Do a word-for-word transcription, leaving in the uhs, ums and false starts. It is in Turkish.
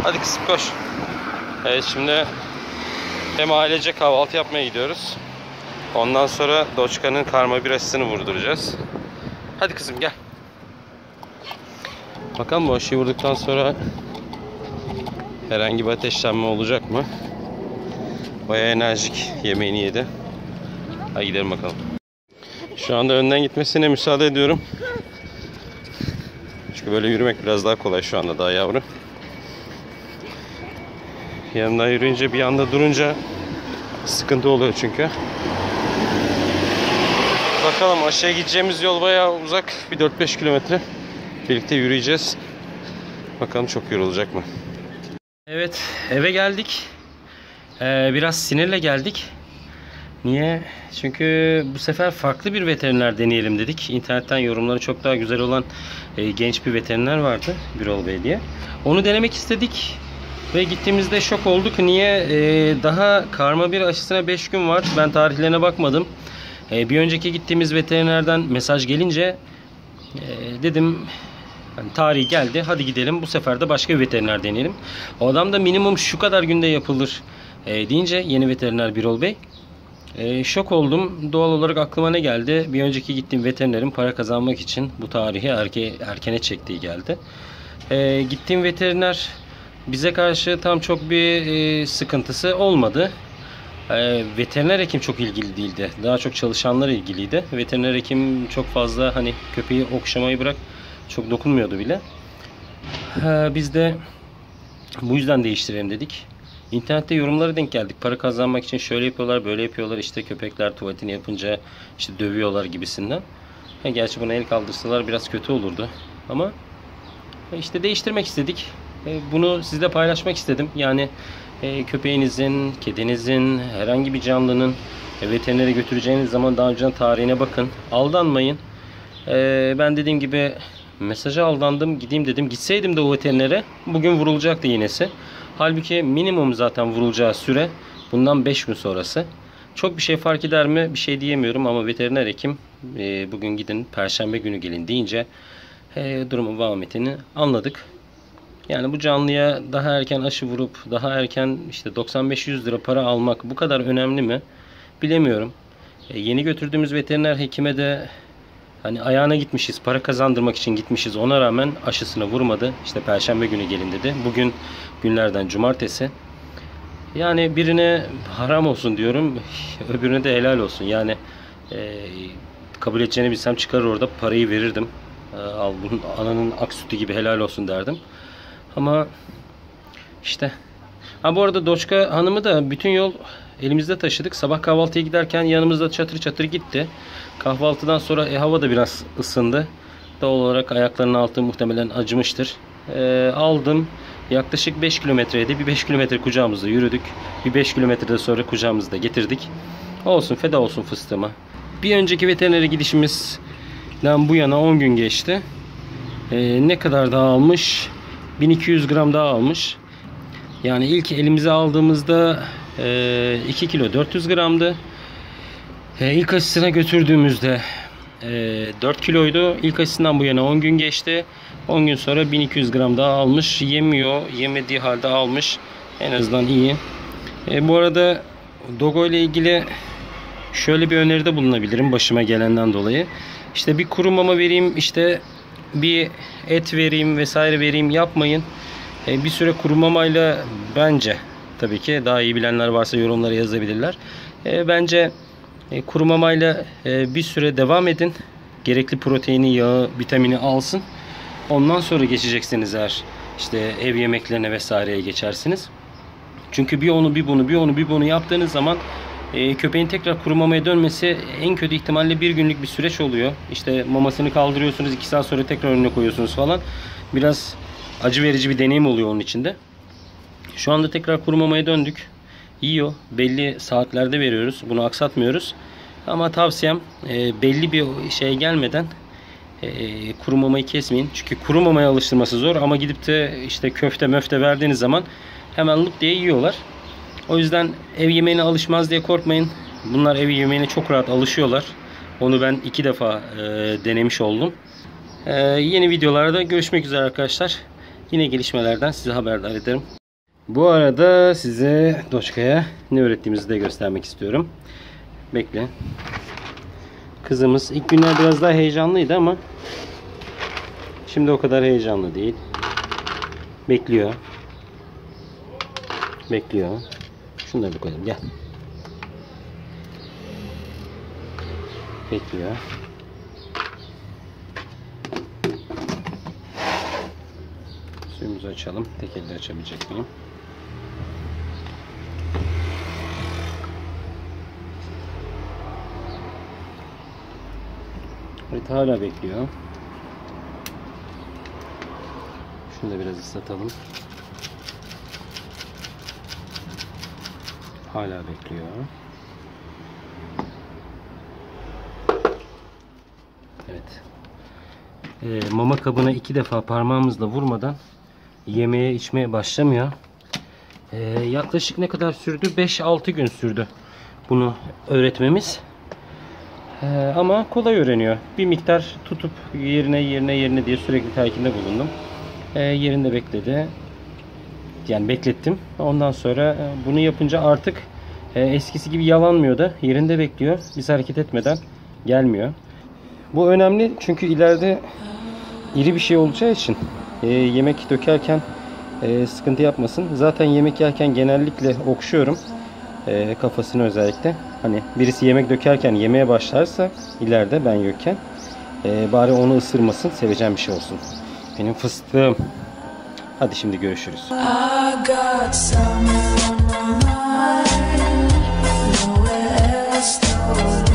Hadi kızım koş. Evet, şimdi hem ailece kahvaltı yapmaya gidiyoruz. Ondan sonra Doçka'nın karma birasını vurduracağız. Hadi kızım gel. Bakalım bu aşıyı vurduktan sonra herhangi bir ateşlenme olacak mı? Bayağı enerjik, yemeğini yedi. Hadi gidelim bakalım. Şu anda önden gitmesine müsaade ediyorum. Çünkü böyle yürümek biraz daha kolay şu anda, daha yavru. Yanından yürüyünce bir anda durunca sıkıntı oluyor çünkü. Bakalım, aşağıya gideceğimiz yol bayağı uzak. Bir dört beş kilometre. Birlikte yürüyeceğiz. Bakalım çok yorulacak mı? Evet, eve geldik. Ee, biraz sinirle geldik. Niye? Çünkü bu sefer farklı bir veteriner deneyelim dedik. İnternetten yorumları çok daha güzel olan e, genç bir veteriner vardı, Birol Bey diye. Onu denemek istedik. Ve gittiğimizde şok olduk. Niye? Ee, daha karma bir aşısına beş gün var. Ben tarihlerine bakmadım. Ee, bir önceki gittiğimiz veterinerden mesaj gelince e, dedim hani tarih geldi, hadi gidelim bu sefer de başka bir veteriner deneyelim. O adam da minimum şu kadar günde yapılır e, deyince yeni veteriner Birol Bey. E, şok oldum. Doğal olarak aklıma ne geldi? Bir önceki gittiğim veterinerin para kazanmak için bu tarihi erke, erkene çektiği geldi. E, gittiğim veteriner bize karşı tam çok bir e, sıkıntısı olmadı. E, veteriner hekim çok ilgili değildi. Daha çok çalışanlar ilgiliydi. Veteriner hekim çok fazla hani köpeği okşamayı bırak çok dokunmuyordu bile. E, biz de bu yüzden değiştirelim dedik. İnternette yorumlara denk geldik. Para kazanmak için şöyle yapıyorlar, böyle yapıyorlar. İşte köpekler tuvaletini yapınca işte dövüyorlar gibisinden. E, gerçi buna el kaldırsalar biraz kötü olurdu. Ama işte değiştirmek istedik. Bunu sizle paylaşmak istedim. Yani e, köpeğinizin, kedinizin, herhangi bir canlının e, veterinere götüreceğiniz zaman daha önceden tarihine bakın. Aldanmayın. E, ben dediğim gibi mesaja aldandım. Gideyim dedim. Gitseydim de o veterinere bugün vurulacaktı iğnesi. Halbuki minimum zaten vurulacağı süre bundan beş gün sonrası. Çok bir şey fark eder mi? Bir şey diyemiyorum ama veteriner hekim e, bugün gidin, perşembe günü gelin deyince e, durumun vahametini anladık. Yani bu canlıya daha erken aşı vurup daha erken işte doksan beş yüz lira para almak bu kadar önemli mi? Bilemiyorum. E, yeni götürdüğümüz veteriner hekime de hani ayağına gitmişiz, para kazandırmak için gitmişiz. Ona rağmen aşısını vurmadı. İşte perşembe günü gelin dedi. Bugün günlerden cumartesi. Yani birine haram olsun diyorum. Öbürüne de helal olsun. Yani e, kabul edeceğini bilsem çıkarır orada parayı verirdim. E, al bunun ananın ak sütü gibi helal olsun derdim. Ama işte. Ha, bu arada Doçka hanımı da bütün yol elimizde taşıdık. Sabah kahvaltıya giderken yanımızda çatır çatır gitti. Kahvaltıdan sonra e, hava da biraz ısındı. Doğal olarak ayaklarının altı muhtemelen acımıştır. E, aldım. Yaklaşık beş kilometreydi. Bir beş kilometre kucağımızda yürüdük. Bir beş kilometrede sonra kucağımızda getirdik. Olsun, feda olsun fıstığıma. Bir önceki veterinere gidişimizden bu yana on gün geçti. E, ne kadar daha almış? bin iki yüz gram daha almış. Yani ilk elimize aldığımızda e, iki kilo dört yüz gramdı. E, ilk aşısına götürdüğümüzde e, dört kiloydu. İlk aşısından bu yana on gün geçti. on gün sonra bin iki yüz gram daha almış. Yemiyor. Yemediği halde almış. En azından iyi. E, bu arada Dogo ile ilgili şöyle bir öneride bulunabilirim başıma gelenden dolayı. İşte bir kuru mama vereyim, işte bir et vereyim vesaire vereyim yapmayın. E, bir süre kuru mamayla bence, tabii ki daha iyi bilenler varsa yorumlara yazabilirler. E, bence e, kuru mamayla e, bir süre devam edin. Gerekli proteini, yağı, vitamini alsın. Ondan sonra geçeceksiniz eğer işte ev yemeklerine vesaireye geçersiniz. Çünkü bir onu bir bunu bir onu bir bunu yaptığınız zaman e, köpeğin tekrar kuru mamaya dönmesi en kötü ihtimalle bir günlük bir süreç oluyor. İşte mamasını kaldırıyorsunuz, iki saat sonra tekrar önüne koyuyorsunuz falan. Biraz acı verici bir deneyim oluyor onun içinde. Şu anda tekrar kuru mamaya döndük. Yiyor. Belli saatlerde veriyoruz. Bunu aksatmıyoruz. Ama tavsiyem e, belli bir şey gelmeden e, kuru mamayı kesmeyin. Çünkü kuru mamaya alıştırması zor ama gidip de işte köfte möfte verdiğiniz zaman hemen lık diye yiyorlar. O yüzden ev yemeğine alışmaz diye korkmayın. Bunlar ev yemeğine çok rahat alışıyorlar. Onu ben iki defa e, denemiş oldum. E, yeni videolarda görüşmek üzere arkadaşlar. Yine gelişmelerden size haberdar ederim. Bu arada size Doçka'ya ne öğrettiğimizi de göstermek istiyorum. Bekle. Kızımız ilk günler biraz daha heyecanlıydı ama şimdi o kadar heyecanlı değil. Bekliyor. Bekliyor. Şunları da koyalım. Gel. Bekliyor. Suyumuzu açalım. Tek elde açabilecek miyim? Evet, hala bekliyor. Şunu da biraz ıslatalım. Hala bekliyor. Evet. Ee, mama kabına iki defa parmağımızla vurmadan yemeye içmeye başlamıyor. Ee, yaklaşık ne kadar sürdü? beş altı gün sürdü bunu öğretmemiz. Ee, ama kolay öğreniyor. Bir miktar tutup yerine yerine yerine diye sürekli telkinde bulundum. Ee, yerinde bekledi. Yani beklettim. Ondan sonra e, bunu yapınca artık e, eskisi gibi yalanmıyor da yerinde bekliyor. Biz hareket etmeden gelmiyor. Bu önemli çünkü ileride iri bir şey olacağı için e, yemek dökerken e, sıkıntı yapmasın. Zaten yemek yerken genellikle okşuyorum. E, kafasını özellikle. Hani birisi yemek dökerken yemeye başlarsa ileride ben yokken e, bari onu ısırmasın. Seveceğim bir şey olsun. Benim fıstığım. Hadi şimdi görüşürüz. I got someone on my mind, nowhere else to